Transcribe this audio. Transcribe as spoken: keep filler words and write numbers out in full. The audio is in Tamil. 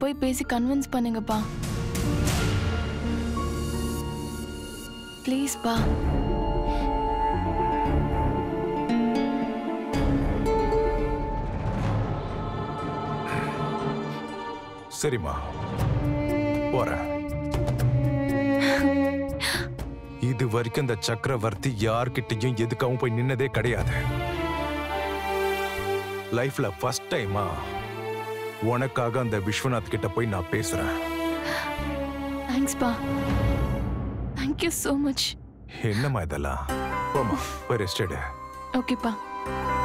போய் பேசி கன்வின்ஸ் பண்ணுங்கப்பா. ப்ளீஸ் பா. சரிம்மா, போறேன். இது வரைக்கும் இந்த சக்கரவர்த்தி யார்கிட்டயும் எதுக்காகவும் போய் நின்னதே கிடையாது. லைஃப்ல ஃபர்ஸ்ட் டைமா உனக்காக அந்த விஸ்வநாத் கிட்ட போய் நான் பேசுறேன். தேங்க்ஸ் பா. Thank you so much. என்னம்மா இதெல்லாம்? போமா, போய் ரெஸ்ட் எடு. ஓகேப்பா.